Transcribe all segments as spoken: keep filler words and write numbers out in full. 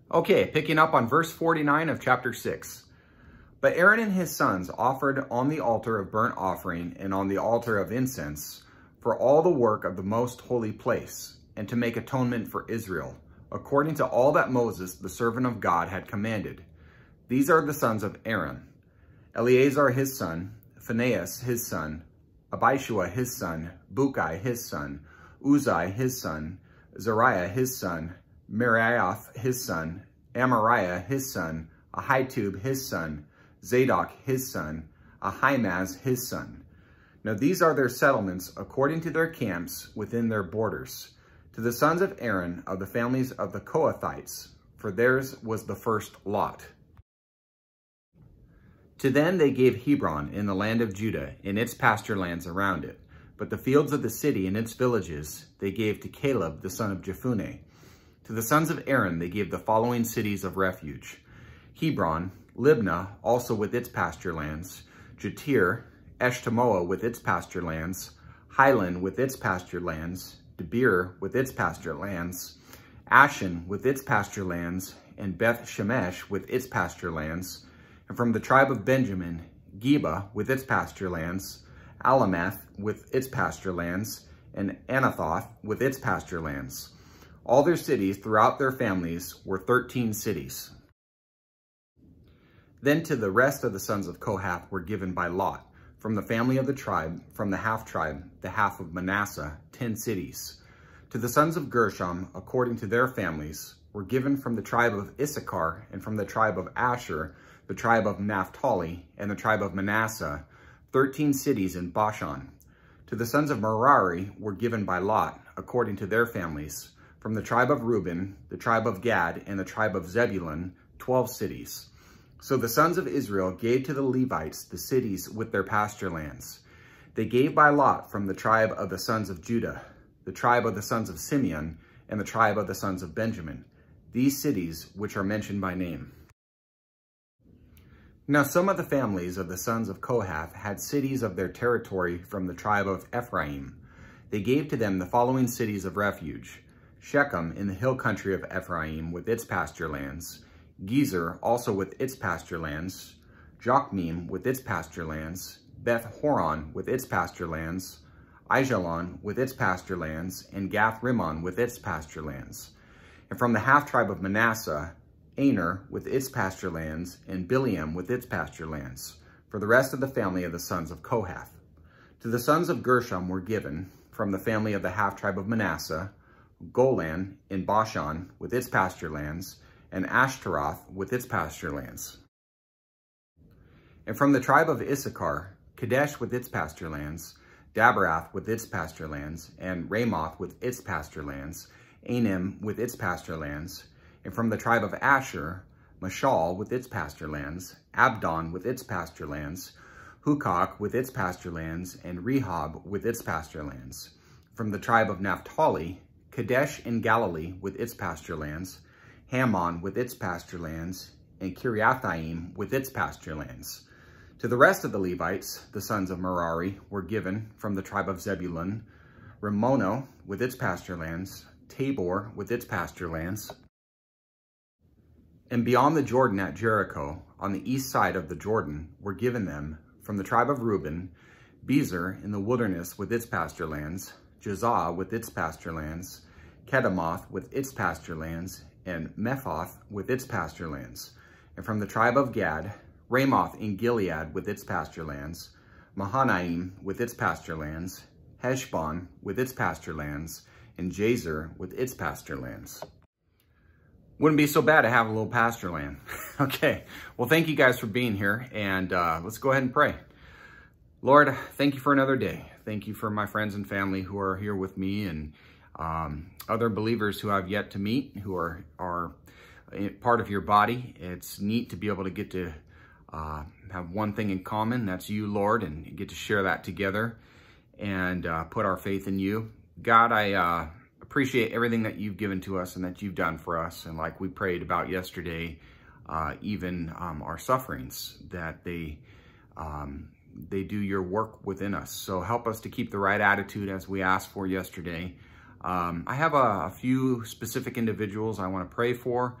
Okay, picking up on verse forty-nine of chapter six. But Aaron and his sons offered on the altar of burnt offering and on the altar of incense for all the work of the most holy place, and to make atonement for Israel, according to all that Moses, the servant of God, had commanded. These are the sons of Aaron: Eleazar his son, Phinehas his son, Abishua his son, Bukai his son, Uzai his son, Zariah his son, Meraioth his son, Amariah his son, Ahitub his son, Zadok his son, Ahimaaz his son. Now these are their settlements according to their camps within their borders, to the sons of Aaron of the families of the Kohathites, for theirs was the first lot. To them they gave Hebron in the land of Judah, in its pasture lands around it. But the fields of the city and its villages they gave to Caleb the son of Jephunneh. To the sons of Aaron they gave the following cities of refuge: Hebron, Libnah, also with its pasture lands, Jatir, Eshtemoa with its pasture lands, Highland with its pasture lands, Debir with its pasture lands, Ashen with its pasture lands, and Beth Shemesh with its pasture lands. And from the tribe of Benjamin, Geba with its pasture lands, Alameth with its pasture lands, and Anathoth with its pasture lands. All their cities throughout their families were thirteen cities. Then to the rest of the sons of Kohath were given by lot, from the family of the tribe, from the half-tribe, the half of Manasseh, ten cities. To the sons of Gershom, according to their families, were given from the tribe of Issachar, and from the tribe of Asher, the tribe of Naphtali, and the tribe of Manasseh, thirteen cities in Bashan. To the sons of Merari were given by lot, according to their families, from the tribe of Reuben, the tribe of Gad, and the tribe of Zebulun, twelve cities. So the sons of Israel gave to the Levites the cities with their pasture lands. They gave by lot from the tribe of the sons of Judah, the tribe of the sons of Simeon, and the tribe of the sons of Benjamin, these cities which are mentioned by name. Now some of the families of the sons of Kohath had cities of their territory from the tribe of Ephraim. They gave to them the following cities of refuge: Shechem in the hill country of Ephraim with its pasture lands, Gezer also with its pasture lands, Jokmeam with its pasture lands, Beth Horon with its pasture lands, Aijalon with its pasture lands, and Gath Rimmon with its pasture lands. And from the half-tribe of Manasseh, Aner with its pasture lands, and Bileam with its pasture lands, for the rest of the family of the sons of Kohath. To the sons of Gershom were given, from the family of the half-tribe of Manasseh, Golan in Bashan with its pasture lands, and Ashtaroth with its pasture lands. And from the tribe of Issachar, Kadesh with its pasture lands, Daberath with its pasture lands, and Ramoth with its pasture lands, Anim with its pasture lands. And from the tribe of Asher, Mashal with its pasture lands, Abdon with its pasture lands, Hukok with its pasture lands, and Rehob with its pasture lands. From the tribe of Naphtali, Kadesh in Galilee with its pasture lands, Hammon with its pasture lands, and Kiriathaim with its pasture lands. To the rest of the Levites, the sons of Merari, were given from the tribe of Zebulun, Ramono with its pasture lands, Tabor with its pasture lands. And beyond the Jordan at Jericho, on the east side of the Jordan, were given them from the tribe of Reuben, Bezer in the wilderness with its pasture lands, Jazah with its pasture lands, Kedemoth with its pasture lands, and Mephoth with its pasture lands. And from the tribe of Gad, Ramoth in Gilead with its pasture lands, Mahanaim with its pasture lands, Heshbon with its pasture lands, and Jazer with its pasture lands. Wouldn't be so bad to have a little pasture land. Okay, well, thank you guys for being here, and uh, let's go ahead and pray. Lord, thank you for another day. Thank you for my friends and family who are here with me, and um, other believers who I've yet to meet, who are, are part of your body. It's neat to be able to get to uh, have one thing in common, that's you, Lord, and get to share that together and uh, put our faith in you. God, I uh, appreciate everything that you've given to us and that you've done for us. And like we prayed about yesterday, uh, even um, our sufferings, that they um, they do your work within us. So help us to keep the right attitude as we asked for yesterday. Um, I have a, a few specific individuals I want to pray for.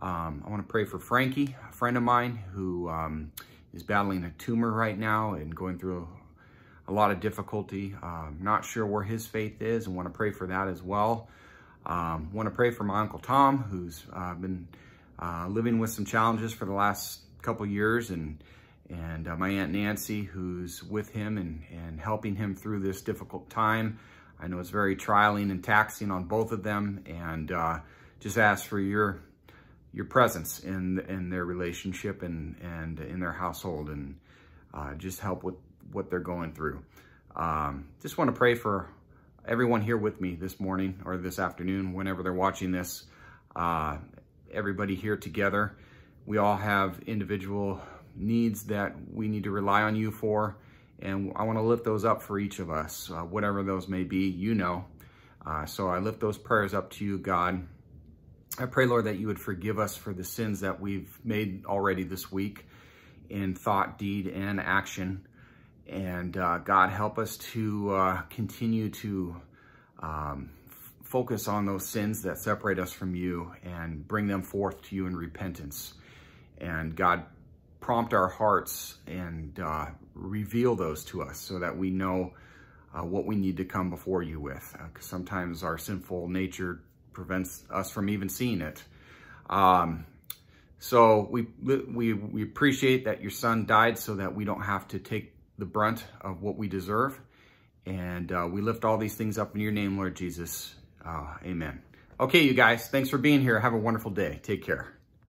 Um, I want to pray for Frankie, a friend of mine who um, is battling a tumor right now and going through a, a lot of difficulty. Um, not sure where his faith is, and want to pray for that as well. Um, want to pray for my Uncle Tom, who's uh, been uh, living with some challenges for the last couple years, and and uh, my Aunt Nancy, who's with him and, and helping him through this difficult time. I know it's very trying and taxing on both of them, and uh, just ask for your your presence in in their relationship and and in their household, and uh, just help with what they're going through. Um, just want to pray for everyone here with me this morning or this afternoon, whenever they're watching this. Uh, everybody here together, we all have individual needs that we need to rely on you for, and I want to lift those up for each of us, uh, whatever those may be, you know. Uh, so I lift those prayers up to you, God. I pray, Lord, that you would forgive us for the sins that we've made already this week in thought, deed, and action. And uh, God, help us to uh, continue to um, focus on those sins that separate us from you and bring them forth to you in repentance. And God, prompt our hearts and uh, reveal those to us so that we know uh, what we need to come before you with. Uh, 'cause sometimes our sinful nature prevents us from even seeing it. Um, so we, we, we appreciate that your son died so that we don't have to take the brunt of what we deserve. And uh, we lift all these things up in your name, Lord Jesus. Uh, amen. Okay, you guys, thanks for being here. Have a wonderful day. Take care.